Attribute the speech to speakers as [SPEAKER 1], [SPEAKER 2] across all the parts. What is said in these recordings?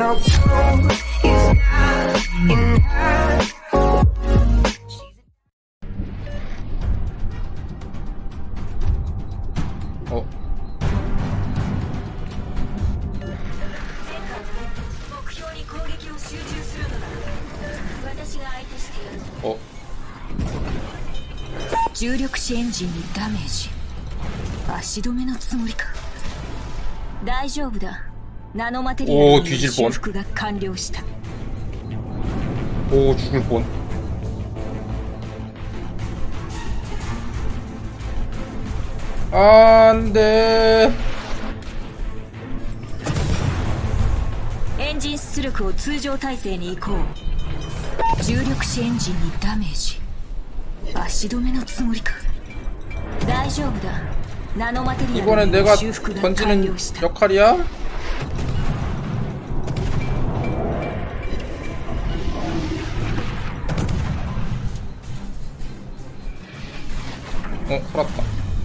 [SPEAKER 1] how cold is not enough.
[SPEAKER 2] 어? 어?
[SPEAKER 3] 重力子エンジンにダメージ。足止めのつもりか。大丈夫だ。ナノマテリアルによる修復が完了した。
[SPEAKER 2] 오, 죽을 뻔. 안 돼.
[SPEAKER 3] エンジン出力を通常体制に移行。重力子エンジンにダメージ。足止めのつもりか。大丈夫だ。ナノマテリアル
[SPEAKER 2] 이번엔
[SPEAKER 3] によ
[SPEAKER 2] 내가
[SPEAKER 3] る修復が完
[SPEAKER 2] 던지는
[SPEAKER 3] 了した。
[SPEAKER 2] 역할이야? 살았다.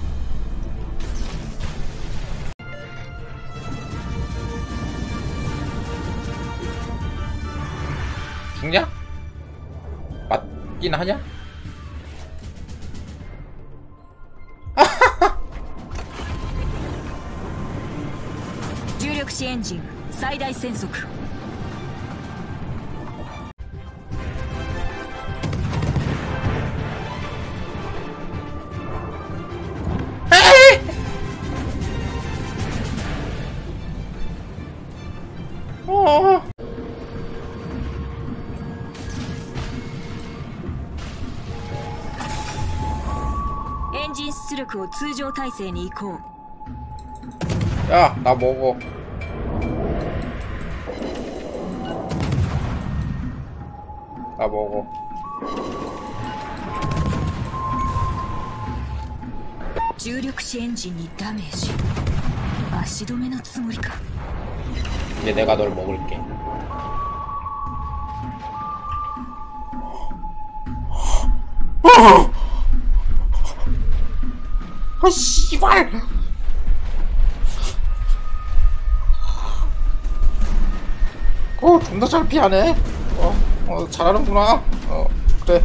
[SPEAKER 2] 죽냐? 맞긴 하냐?
[SPEAKER 3] 重力子エンジン最大戦速。 エンジン出力を通常体制に移行。
[SPEAKER 2] 야, 나 먹어. 나 먹어.
[SPEAKER 3] 重力子エンジンにダメージ。足止めのつもりか。
[SPEAKER 2] 이제 내가 널 먹을게. 아, 씨발! 존나 잘 피하네. 잘하는구나. 그래.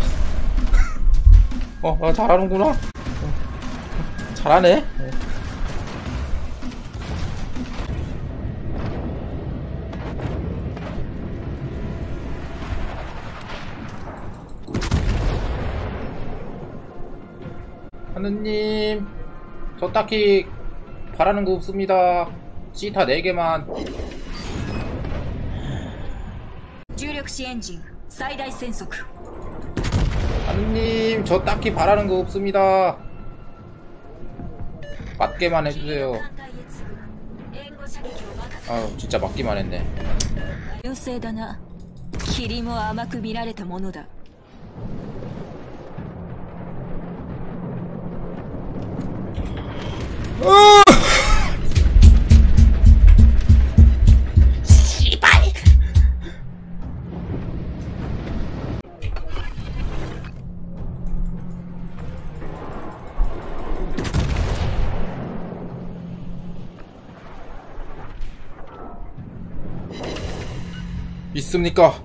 [SPEAKER 2] 잘하는구나. 잘하네. 하느님, 저 딱히 바라는 거 없습니다. 시타 4개만.
[SPEAKER 3] 重力子エンジン最大戦速。
[SPEAKER 2] 하느님, 저 딱히 바라는 거 없습니다. 맞게만 해주세요. 아유, 진짜 맞기만 했네.
[SPEAKER 3] 優勢だな。霧も甘く見られたものだ。
[SPEAKER 2] 있습니까?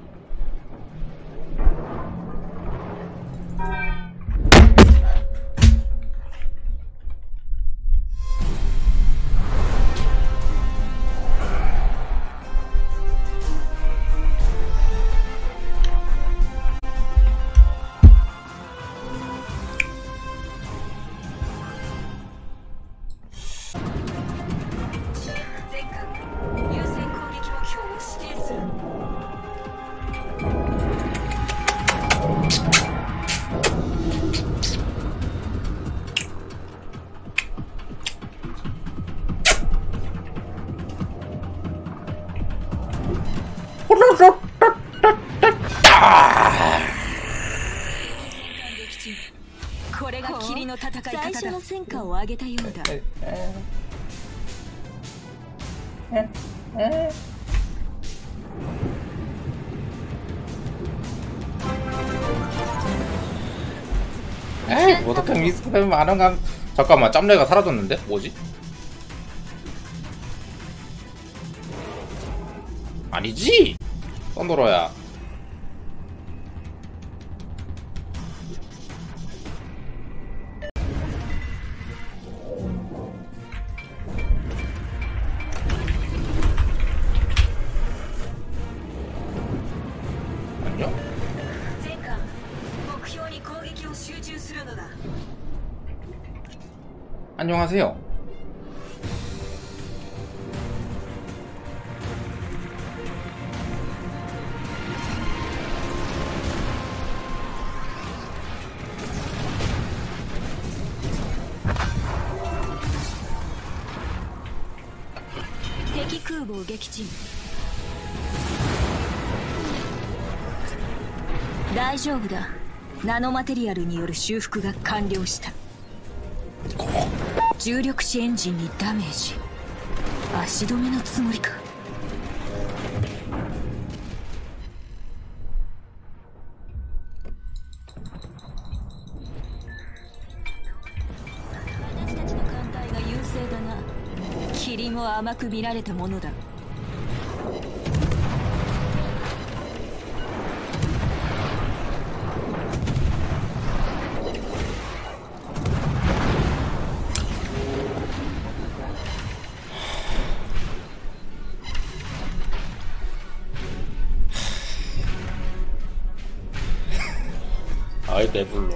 [SPEAKER 3] これが霧の戦い方だ。最初の戦果を上げたようだ。
[SPEAKER 2] 에이, 어떻게 미스크되면 안 한가? 잠깐만, 짬내가 사라졌는데? 뭐지? 아니지? 썬더러야. 안녕?
[SPEAKER 3] 前艦目標に攻撃を集中するのだ
[SPEAKER 2] 안녕하세요.
[SPEAKER 3] 敵空母を撃沈大丈夫だナノマテリアルによる修復が完了した重力子エンジンにダメージ足止めのつもりか私たちの艦隊が優勢だな霧も甘く見られたものだ
[SPEAKER 2] 아이 배불러.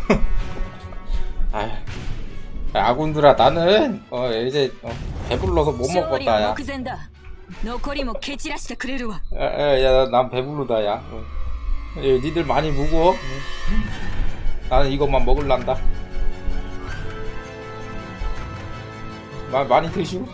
[SPEAKER 2] 아, 아군들아 나는 이제 배불러서 못
[SPEAKER 3] 勝利
[SPEAKER 2] 먹겠다
[SPEAKER 3] は
[SPEAKER 2] 야.
[SPEAKER 3] 目前だ残りも蹴散らしてくれるわ
[SPEAKER 2] 야, 난 배부르다 야. 니들 많이 무거워. 나는 이것만 먹을란다. 많이 드시오.